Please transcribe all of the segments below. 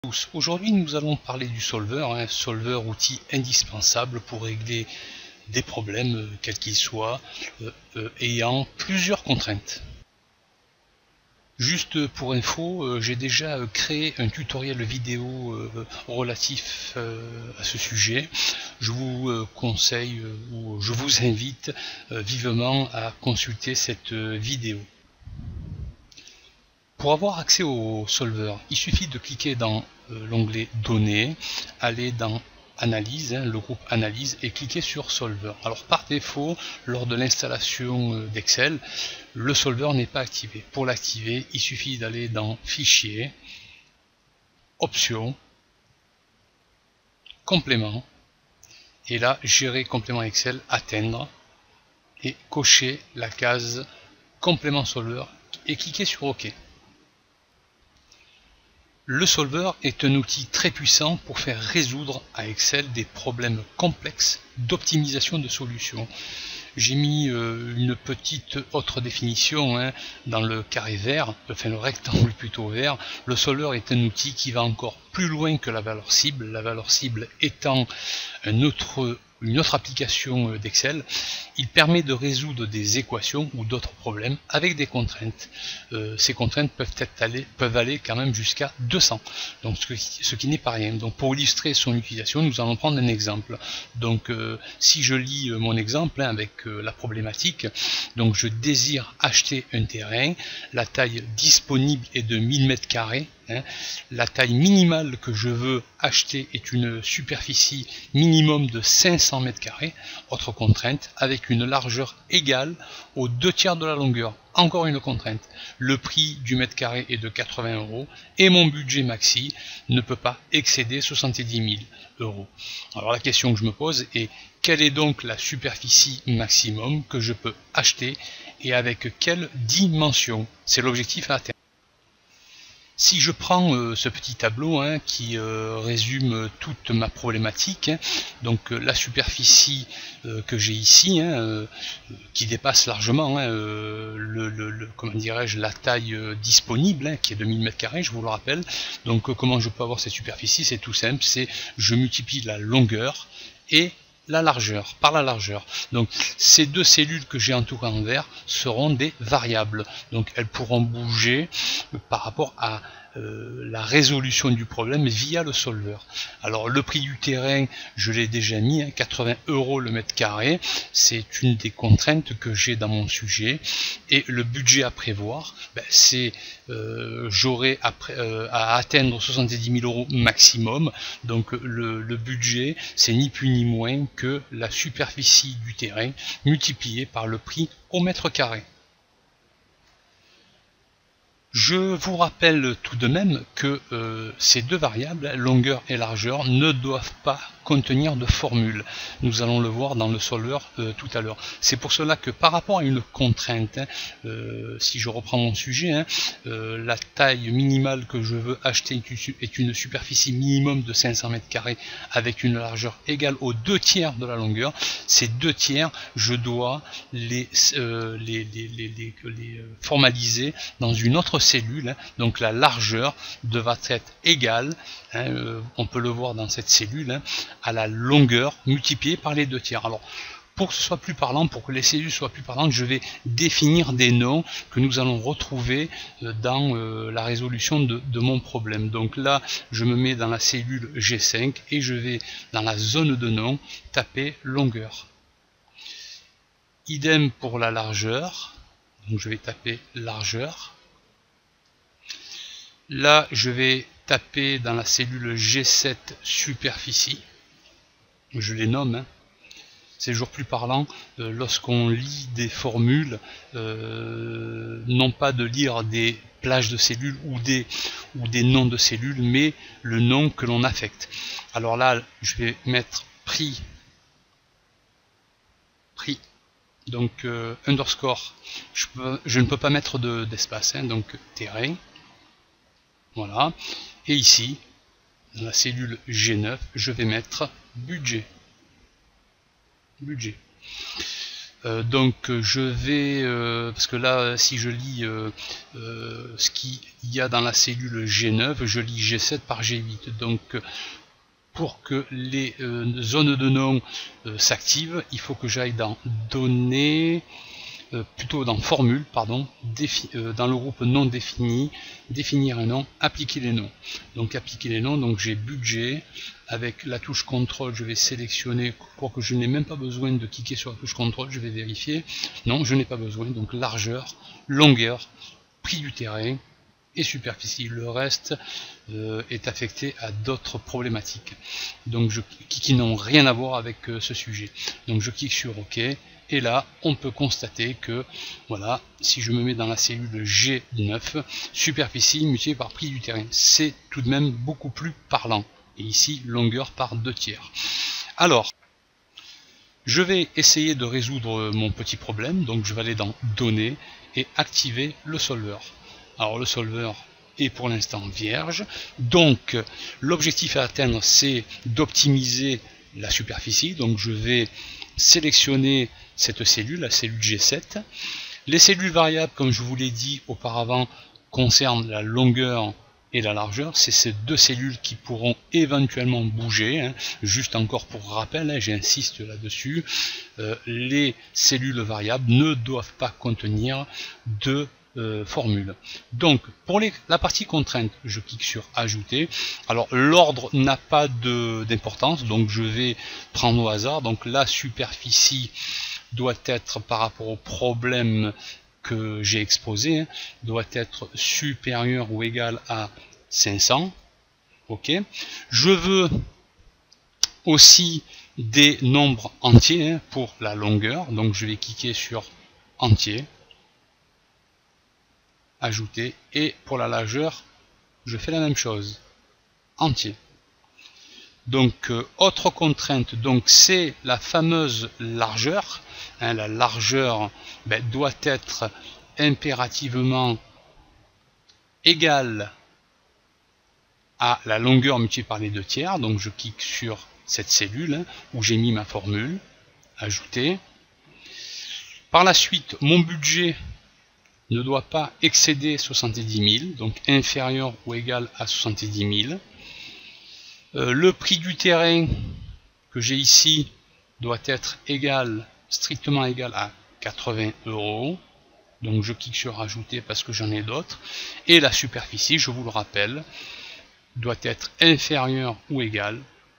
Aujourd'hui nous allons parler du solver, solver outil indispensable pour régler des problèmes quels qu'ils soient ayant plusieurs contraintes. Juste pour info, j'ai déjà créé un tutoriel vidéo relatif à ce sujet. Je vous conseille ou je vous invite vivement à consulter cette vidéo. Pour avoir accès au solver, il suffit de cliquer dans l'onglet Données, aller dans Analyse, le groupe Analyse, et cliquer sur Solver. Alors par défaut, lors de l'installation d'Excel, le solver n'est pas activé. Pour l'activer, il suffit d'aller dans Fichier, Options, Compléments, et là, Gérer complément Excel, Atteindre, et cocher la case Complément solver, et cliquer sur OK. Le solver est un outil très puissant pour faire résoudre à Excel des problèmes complexes d'optimisation de solutions. J'ai mis une petite autre définition dans le carré vert, enfin le rectangle plutôt vert. Le solver est un outil qui va encore plus loin que la valeur cible étant une autre application d'Excel. Il permet de résoudre des équations ou d'autres problèmes avec des contraintes. Ces contraintes peuvent aller quand même jusqu'à 200, donc ce qui n'est pas rien. Donc pour illustrer son utilisation, nous allons prendre un exemple. Donc si je lis mon exemple avec la problématique, donc je désire acheter un terrain, la taille disponible est de 1000 m². La taille minimale que je veux acheter est une superficie minimum de 500 m², autre contrainte, avec une largeur égale aux 2/3 de la longueur. Encore une contrainte, le prix du mètre carré est de 80 € et mon budget maxi ne peut pas excéder 70 000 €. Alors la question que je me pose est, quelle est donc la superficie maximum que je peux acheter et avec quelle dimension? C'est l'objectif à atteindre. Si je prends ce petit tableau qui résume toute ma problématique, donc la superficie que j'ai ici, qui dépasse largement comment dirais-je, la taille disponible, qui est de 1000 m², je vous le rappelle. Donc comment je peux avoir cette superficie? C'est tout simple, c'est je multiplie la longueur et la largeur, par la largeur. Donc ces deux cellules que j'ai entourées en vert seront des variables. Donc elles pourront bouger par rapport à la résolution du problème via le solver. Alors le prix du terrain, je l'ai déjà mis, 80 € le mètre carré, c'est une des contraintes que j'ai dans mon sujet. Et le budget à prévoir, c'est j'aurai à atteindre 70 000 € maximum. Donc le budget, c'est ni plus ni moins que la superficie du terrain multipliée par le prix au mètre carré. Je vous rappelle tout de même que ces deux variables, longueur et largeur, ne doivent pas contenir de formule. Nous allons le voir dans le solver tout à l'heure. C'est pour cela que par rapport à une contrainte, si je reprends mon sujet, la taille minimale que je veux acheter est une superficie minimum de 500 m² avec une largeur égale aux 2/3 de la longueur. Ces 2/3, je dois les formaliser dans une autre cellule, donc la largeur devra être égale, on peut le voir dans cette cellule, à la longueur multipliée par les 2/3. Alors pour que ce soit plus parlant, pour que les cellules soient plus parlantes, je vais définir des noms que nous allons retrouver dans la résolution de mon problème. Donc là, je me mets dans la cellule G5 et je vais dans la zone de nom taper longueur. Idem pour la largeur, donc je vais taper largeur. Là, je vais taper dans la cellule G7 superficie. Je les nomme. C'est toujours plus parlant lorsqu'on lit des formules, non pas de lire des plages de cellules ou des noms de cellules, mais le nom que l'on affecte. Alors là, je vais mettre prix. Donc underscore, je ne peux pas mettre d'espace, donc terrain. Voilà. Et ici, dans la cellule G9, je vais mettre budget. Donc je vais, parce que là si je lis ce qu'il y a dans la cellule G9, je lis G7 par G8. Donc pour que les zones de nom s'activent, il faut que j'aille dans données, plutôt dans formule, pardon, dans le groupe non défini, définir un nom, appliquer les noms. Donc appliquer les noms, donc j'ai budget, avec la touche contrôle, je vais sélectionner, pour que je n'ai même pas besoin de cliquer sur la touche contrôle, je vais vérifier, non, je n'ai pas besoin, donc largeur, longueur, prix du terrain, et superficie. Le reste est affecté à d'autres problématiques, donc qui n'ont rien à voir avec ce sujet. Donc je clique sur OK, et là on peut constater que voilà, si je me mets dans la cellule G9, superficie multipliée par prix du terrain, c'est tout de même beaucoup plus parlant. Et ici longueur par 2/3. Alors je vais essayer de résoudre mon petit problème, donc je vais aller dans données et activer le solver. Alors le solver est pour l'instant vierge, donc l'objectif à atteindre c'est d'optimiser la superficie, donc je vais sélectionner cette cellule, la cellule G7. Les cellules variables, comme je vous l'ai dit auparavant, concernent la longueur et la largeur, c'est ces deux cellules qui pourront éventuellement bouger, hein. Juste encore pour rappel, hein, j'insiste là-dessus, les cellules variables ne doivent pas contenir de formule. Donc pour la partie contrainte, je clique sur ajouter. Alors l'ordre n'a pas d'importance, donc je vais prendre au hasard. Donc la superficie doit être, par rapport au problème que j'ai exposé, hein, doit être supérieur ou égal à 500. Ok. Je veux aussi des nombres entiers, hein, pour la longueur, donc je vais cliquer sur entier, ajouter, et pour la largeur je fais la même chose, entier. Donc autre contrainte, donc c'est la fameuse largeur, hein, la largeur doit être impérativement égale à la longueur multipliée par les 2/3, donc je clique sur cette cellule, hein, où j'ai mis ma formule, ajouter. Par la suite, mon budget ne doit pas excéder 70 000, donc inférieur ou égal à 70 000. Le prix du terrain que j'ai ici doit être égal, strictement égal à 80 €. Donc je clique sur ajouter parce que j'en ai d'autres. Et la superficie, je vous le rappelle, doit être inférieure ou égale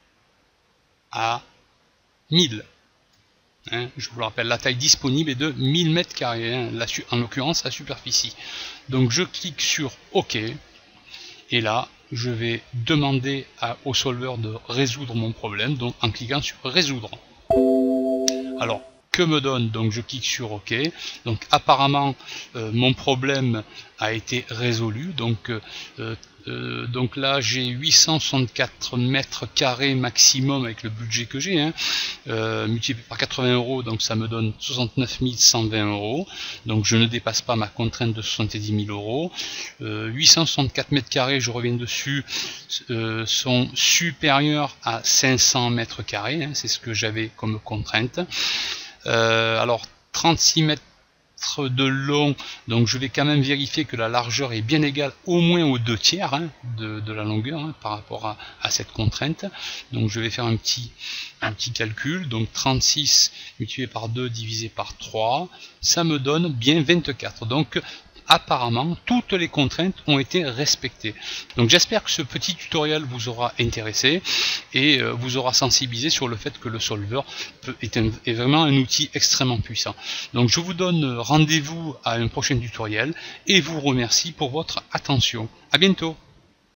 à 1000. Hein, je vous le rappelle, la taille disponible est de 1000 m², hein, en l'occurrence la superficie. Donc je clique sur OK, et là je vais demander au solver de résoudre mon problème, donc en cliquant sur résoudre. Alors que me donne, donc je clique sur OK, donc apparemment mon problème a été résolu, donc là j'ai 864 m² maximum avec le budget que j'ai, hein, multiplié par 80 €, donc ça me donne 69 120 €, donc je ne dépasse pas ma contrainte de 70 000 €. 864 m², je reviens dessus, sont supérieurs à 500 m², hein, c'est ce que j'avais comme contrainte. Alors 36 mètres de long, donc je vais quand même vérifier que la largeur est bien égale au moins aux 2/3, hein, de la longueur, hein, par rapport à cette contrainte. Donc je vais faire un petit calcul, donc 36 multiplié par 2 divisé par 3, ça me donne bien 24. Donc apparemment toutes les contraintes ont été respectées. Donc j'espère que ce petit tutoriel vous aura intéressé et vous aura sensibilisé sur le fait que le solver est vraiment un outil extrêmement puissant. Donc je vous donne rendez-vous à un prochain tutoriel et vous remercie pour votre attention. À bientôt.